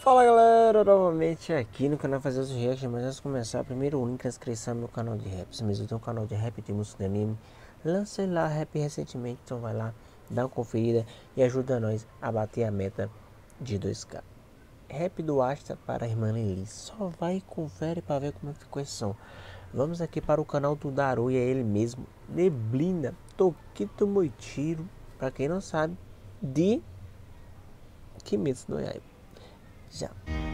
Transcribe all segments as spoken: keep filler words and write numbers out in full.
Fala galera, novamente aqui no canal Fazer os Reacts. Mas antes de começar, primeiro o link da inscrição no meu canal de rap. Se mesmo tem um canal de rap, de música de anime, lancei lá rap recentemente, então vai lá, dá uma conferida e ajuda nós a bater a meta de dois K. Rap do Asta para a irmã Lili, só vai e confere para ver como ficou esse som. Vamos aqui para o canal do Daru e é ele mesmo, Neblina Tokito Moichiro, para quem não sabe, de Kimetsu no Yaiba. Já.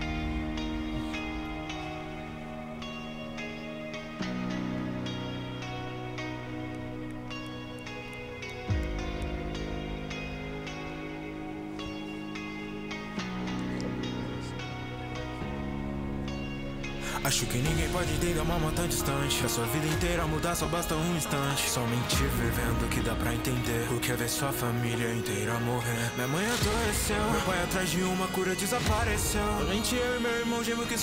Acho que ninguém pode entender uma mão tão distante. A sua vida inteira mudar só basta um instante. Somente vivendo que dá pra entender o que é ver sua família inteira morrer. Minha mãe adoeceu, meu pai atrás de uma cura desapareceu. Somente eu e meu irmão gêmeo que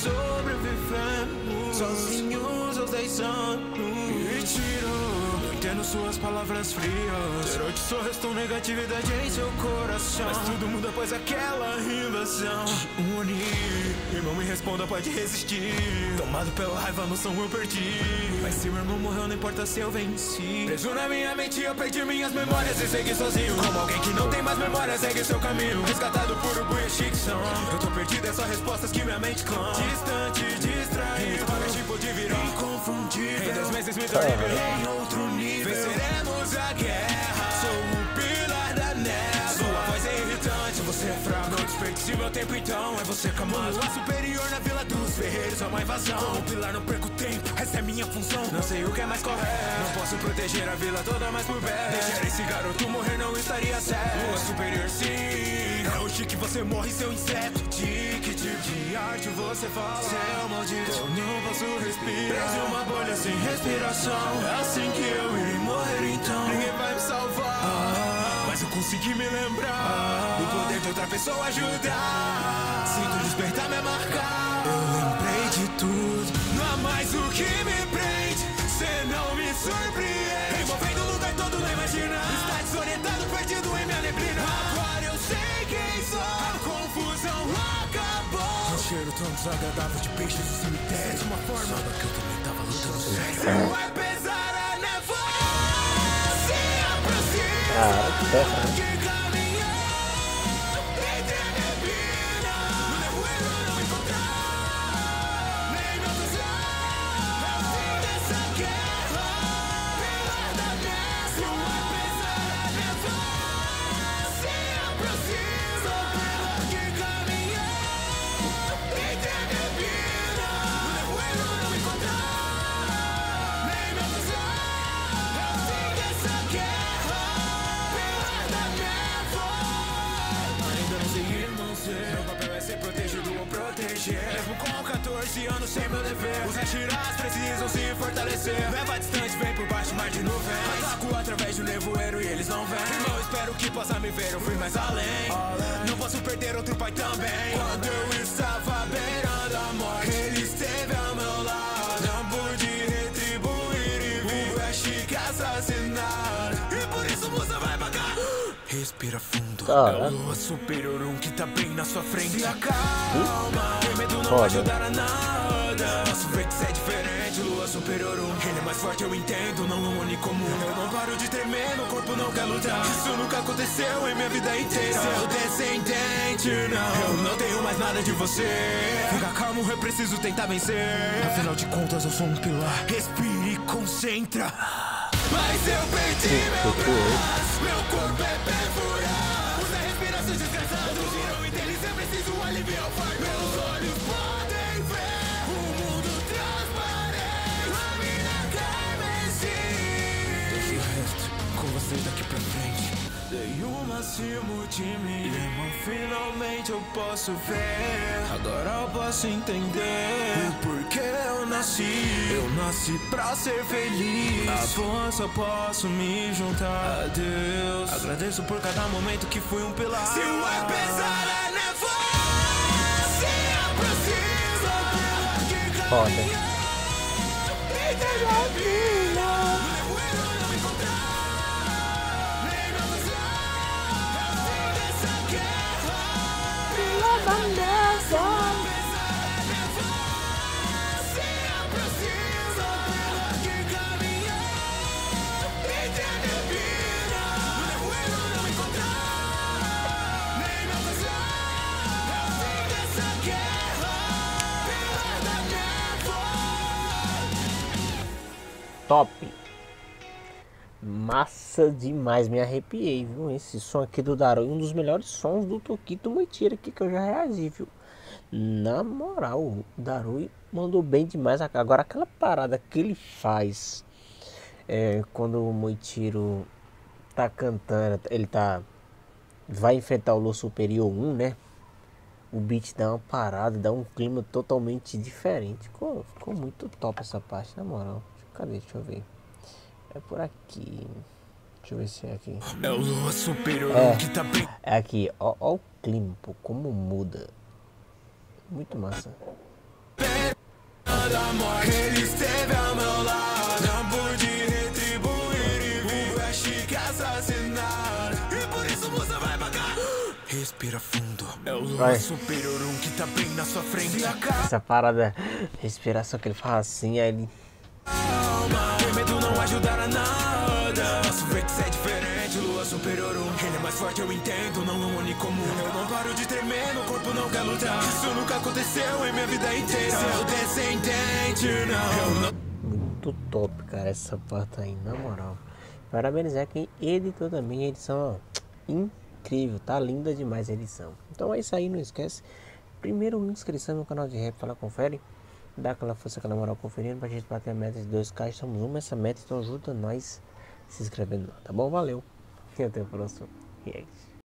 sobrevivemos sozinhos aos dez anos. E tirou, não entendo suas palavras frias. Zerou de sorriso tão negatividade em seu coração. Mas tudo muda após aquela invasão de um Oni. Irmão, me responda, pode resistir. Tomado pela raiva, a noção eu perdi. Mas se meu irmão morreu, não importa se eu venci. Preso na minha mente, eu perdi minhas memórias e segui sozinho. Como alguém que não tem mais memória, segue seu caminho. Resgatado por orgulho e ficção. Eu tô perdido, é só respostas que minha mente clama. Distante, distraído, é tipo de virar inconfundível. Em dois meses me tornei vilão. Em outro nível, venceremos a guerra. Sou o pilar da neve. Sua voz é irritante, você é fraco. Não desperdice meu tempo então, é você camado. A superior na vila dos ferreiros, é uma invasão. Como pilar não perco tempo, essa é minha função. Não sei o que é mais correto, não posso proteger a vila toda mais por perto. Deixar esse garoto morrer não estaria certo. Lua superior sim, é hoje que você morre seu inseto. De que tipo de arte você fala? Seu maldito, eu não posso respirar. Preso em uma bolha sem respiração. É assim que eu irei morrer então. Ninguém vai me salvar, ah, mas eu consegui me lembrar, ah, do poder de outra pessoa ajudar. Sinto despertar me marcar. Eu lembrei de tudo, não há mais o que me prende. Cê não me surpreende. Removendo o lugar todo, não imagina. Está desorientado, perdido em minha neblina. Agora eu sei quem sou, a confusão acabou. Um cheiro tão desagradável de peixes do cemitério. De uma forma, só que eu também tava lutando sério. Vai pesar a névoa, se aproxima. Ah, que peça, né? Meu papel é ser protegido ou proteger. Mesmo com quatorze anos sem meu dever, os Hashiras precisam se fortalecer. Leva distante, vem por baixo, mar de nuvens. Ataco através do nevoeiro e eles não vêm. Irmão, espero que possa me ver, eu fui mais além. Não posso perder outro pai também. Quando eu estava beirando a morte, ele esteve ao meu lado. Não pude retribuir e vi o Ashik assassinado. E por isso você vai pagar. Respira fundo, ah, é o Lua superior um que tá bem na sua frente. Se acalma, ter medo não vai ajudar a nada. Nosso feitiço é diferente, Lua superior um. Ele é mais forte, eu entendo, não é um Oni comum. Eu não paro de tremer, meu corpo não quer lutar. Isso nunca aconteceu em minha vida inteira. Seu descendente, não, eu não tenho mais nada de você. Fica calmo, eu preciso tentar vencer. Afinal de contas, eu sou um pilar. Respire e concentra. Mas eu perdi meu braço, meu corpo é perfurado. Usa respiração desgraçada, viram inteligência, preciso aliviar o fardo. Meus olhos podem ver o mundo transparente, a mina carmesim. Deixa o resto com vocês daqui pra frente. Dei o máximo de mim, irmão, finalmente eu posso ver. Agora eu posso entender o porquê eu nasci. Eu nasci pra ser feliz. A força eu posso me juntar a Deus. Agradeço por cada momento que fui um pilar. Se o ar pesar a névoa, se aproxima. Foda. Vanessa. top. Massa demais, me arrepiei, viu? Esse som aqui do Darui, um dos melhores sons do Toquito Moitiira aqui que eu já reagi, viu? Na moral, o Darui mandou bem demais. Agora aquela parada que ele faz é, quando o Moitiro tá cantando, ele tá vai enfrentar o Lua Superior um, né? O beat dá uma parada, dá um clima totalmente diferente. Ficou, ficou muito top essa parte, na moral. Cadê? Deixa eu ver. É por aqui. Deixa eu ver se é aqui. É o Lua Superior É, que tá bem. é aqui. Ó, ó o clima, pô, como muda. Muito massa. Ele esteve ao meu lado, não pude retribuir o veste que assassinar. E por isso você vai pagar. Respira fundo. É o Lua Vai. Superior um que tá bem na sua frente. Essa parada, respiração que ele faz assim, aí ele. Ter medo não ajudará nada. Nosso feitiço é diferente, Lua Superior um. Ele é mais forte, eu entendo, não é um único comum. Eu não paro de tremer, meu corpo não quer lutar. Isso nunca aconteceu em minha vida inteira. Seu descendente, não. Eu não. Muito top, cara, essa parte aí, na moral. Parabenizar quem editou também a edição, ó, incrível, tá linda demais a edição. Então é isso aí, não esquece. Primeiro, inscrição no canal de rap, fala, confere. Dá aquela força, aquela moral conferindo pra gente bater a meta de dois K. Estamos uma essa meta, então ajuda nós se inscrevendo lá, tá bom? Valeu e até o próximo react.